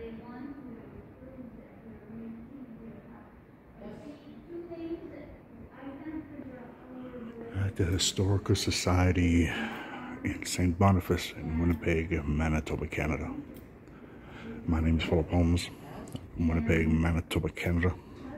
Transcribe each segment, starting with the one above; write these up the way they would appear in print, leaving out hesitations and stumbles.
At the Historical Society in St. Boniface in Winnipeg, Manitoba, Canada. My name is Philip Holmes from Winnipeg, Manitoba, Canada.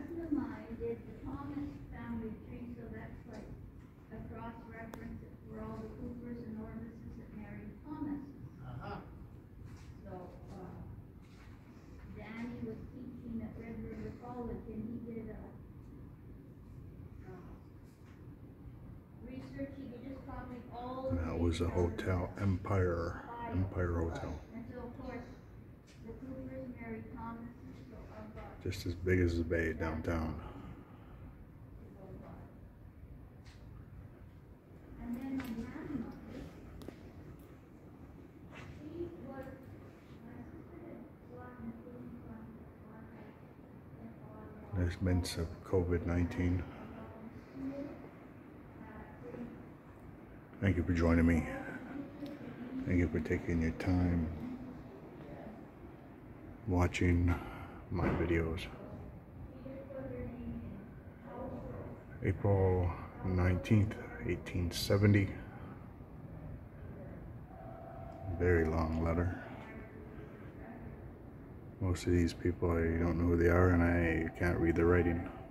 That was a hotel, Empire Hotel. Just as big as the bay downtown. There's been some COVID-19. Thank you for joining me. Thank you for taking your time watching my videos. April 19th, 1870. Very long letter. Most of these people, I don't know who they are, and I can't read their writing.